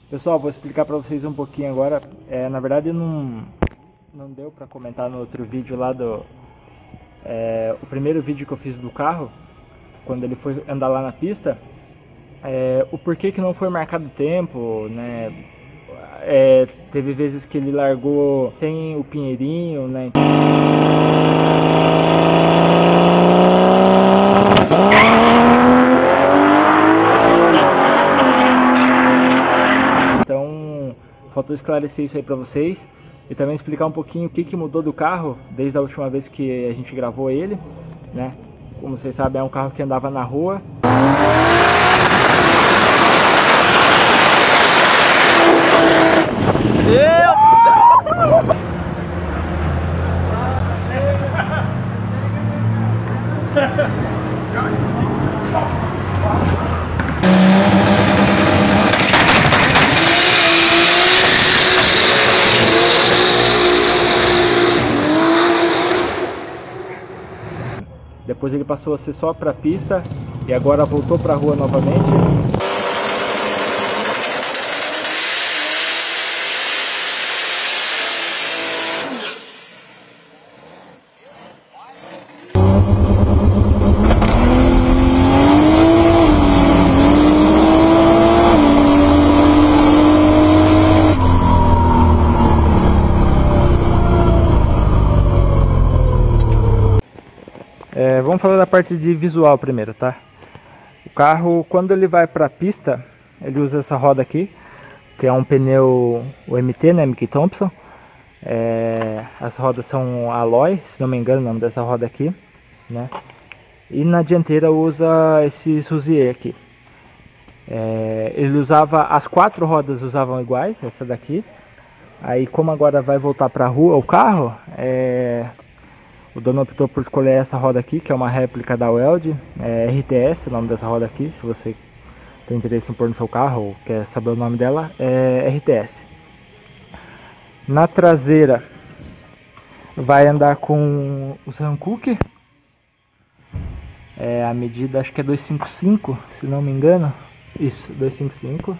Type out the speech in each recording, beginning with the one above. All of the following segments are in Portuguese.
Pessoal, vou explicar para vocês um pouquinho agora. Na verdade não deu para comentar no outro vídeo lá o primeiro vídeo que eu fiz do carro, quando ele foi andar lá na pista, o porquê que não foi marcado tempo, né? Teve vezes que ele largou sem o pinheirinho, né? Então, faltou esclarecer isso aí pra vocês e também explicar um pouquinho o que mudou do carro desde a última vez que a gente gravou ele, né? Como vocês sabem, é um carro que andava na rua. Depois ele passou a ser só para pista e agora voltou para a rua novamente. Vamos falar da parte de visual primeiro, tá? O carro, quando ele vai para a pista, ele usa essa roda aqui, que é um pneu MT, né, Mickey Thompson. As rodas são Alloy, se não me engano o nome dessa roda aqui, né? E na dianteira usa esse Suzier aqui. Ele usava, as quatro rodas usavam iguais, essa daqui. Aí como agora vai voltar para a rua o carro, o dono optou por escolher essa roda aqui, que é uma réplica da Weld, RTS, o nome dessa roda aqui, se você tem interesse em pôr no seu carro ou quer saber o nome dela, é RTS. Na traseira vai andar com os Hankook, a medida acho que é 255, se não me engano, isso, 255.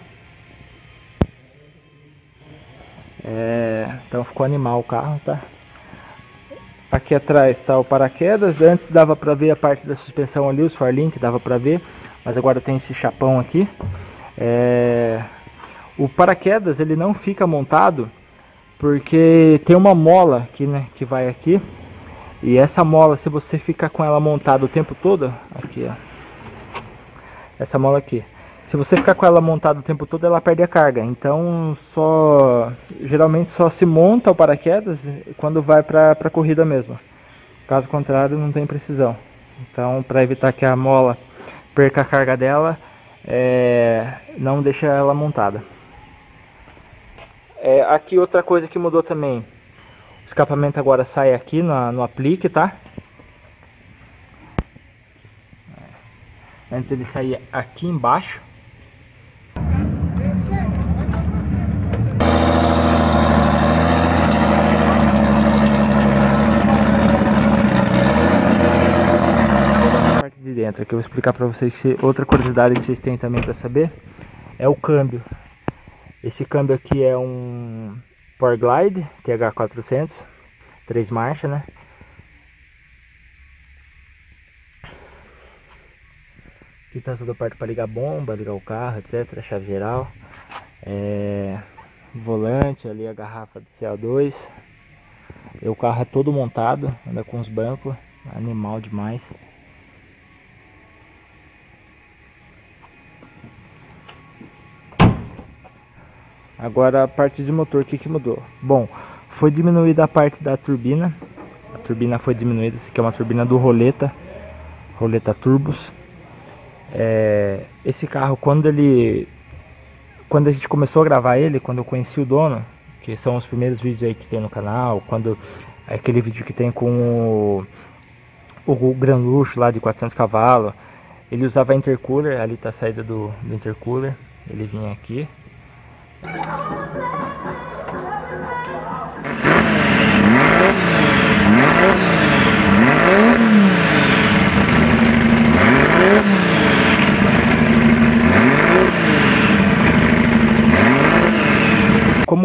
Então ficou animal o carro, tá? Aqui atrás está o paraquedas. Antes dava para ver a parte da suspensão ali, os Farlink dava para ver, mas agora tem esse chapão aqui. O paraquedas ele não fica montado porque tem uma mola aqui, né, que vai aqui. E essa mola, se você ficar com ela montada o tempo todo, aqui ó, essa mola aqui, se você ficar com ela montada o tempo todo, ela perde a carga. Então geralmente só se monta o paraquedas quando vai para a corrida mesmo. Caso contrário, não tem precisão. Então, para evitar que a mola perca a carga dela, não deixa ela montada. Aqui outra coisa que mudou também. O escapamento agora sai aqui no aplique, tá? Antes ele saía aqui embaixo. Dentro aqui eu vou explicar para vocês que outra curiosidade que vocês têm também para saber é o câmbio. Esse câmbio aqui é um Powerglide TH400, 3 marchas, né? Aqui tá toda a parte para ligar bomba, ligar o carro, etc, chave geral, volante, ali a garrafa de CO2. E o carro é todo montado, anda com os bancos, animal demais. Agora a parte de motor, o que mudou? Bom, foi diminuída a parte da turbina. A turbina foi diminuída, essa aqui é uma turbina do Roleta Turbos. Esse carro, quando a gente começou a gravar ele, quando eu conheci o dono, que são os primeiros vídeos aí que tem no canal, aquele vídeo que tem com o Gran Luxo lá de 400 cavalos, ele usava intercooler, ali tá a saída do intercooler, ele vinha aqui.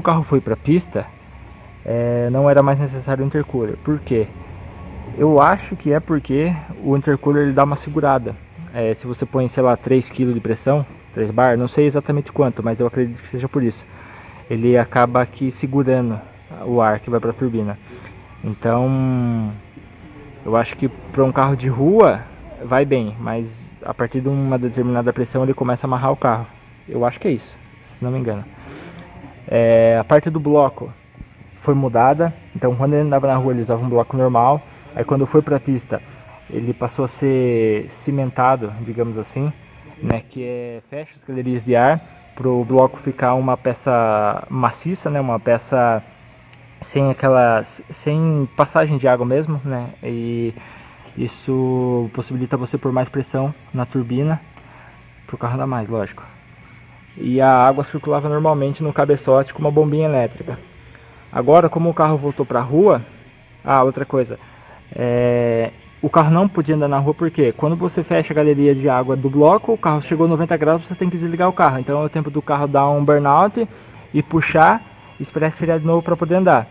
carro foi para pista, não era mais necessário o intercooler. Por quê? Eu acho que é porque o intercooler ele dá uma segurada. Se você põe, sei lá, 3 kg de pressão, 3 bar, não sei exatamente quanto, mas eu acredito que seja por isso. Ele acaba aqui segurando o ar que vai para a turbina. Então, eu acho que para um carro de rua vai bem, mas a partir de uma determinada pressão ele começa a amarrar o carro. Eu acho que é isso, se não me engano. A parte do bloco foi mudada, então quando ele andava na rua ele usava um bloco normal. Aí quando foi para a pista ele passou a ser cimentado, digamos assim, né, que fecha as galerias de ar para o bloco ficar uma peça maciça, né, uma peça sem passagem de água mesmo, né, e isso possibilita você pôr mais pressão na turbina para o carro andar mais, lógico. E a água circulava normalmente no cabeçote com uma bombinha elétrica. Agora, como o carro voltou para a rua, outra coisa, o carro não podia andar na rua porque quando você fecha a galeria de água do bloco, o carro chegou a 90 graus, você tem que desligar o carro. Então é o tempo do carro dar um burnout e puxar e esperar esfriar de novo para poder andar.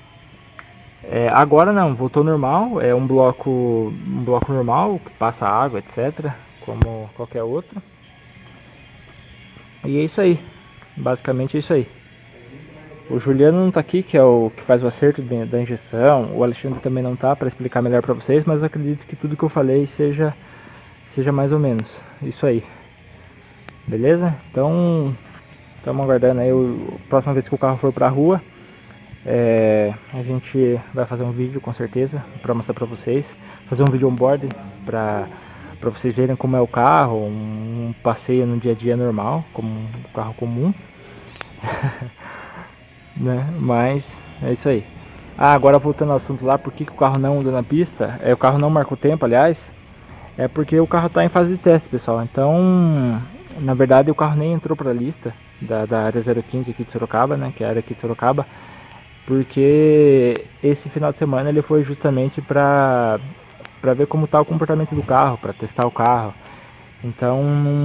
Agora não, voltou normal, é um bloco normal que passa água, etc, como qualquer outro. E é isso aí, basicamente é isso aí. O Juliano não tá aqui, que é o que faz o acerto da injeção. O Alexandre também não tá para explicar melhor para vocês, mas eu acredito que tudo que eu falei seja mais ou menos isso aí. Beleza? Então, estamos aguardando aí a próxima vez que o carro for pra rua. A gente vai fazer um vídeo com certeza para mostrar para vocês. Fazer um vídeo on-board para vocês verem como é o carro, um passeio no dia a dia normal, como um carro comum. Né? Mas é isso aí. Agora voltando ao assunto lá, por que o carro não anda na pista? O carro não marca o tempo, aliás. É porque o carro está em fase de teste, pessoal. Então, na verdade, o carro nem entrou para a lista da área 015 aqui de Sorocaba, né? Que é a área aqui de Sorocaba. Porque esse final de semana ele foi justamente para ver como está o comportamento do carro, para testar o carro. Então,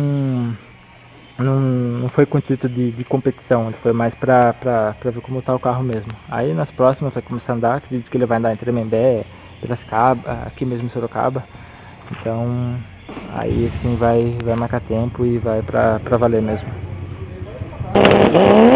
não foi com o intuito de competição, ele foi mais pra ver como tá o carro mesmo. Aí nas próximas vai começar a andar, acredito que ele vai andar em Tremembé, Piracicaba, aqui mesmo em Sorocaba. Então aí sim vai marcar tempo e vai pra valer mesmo.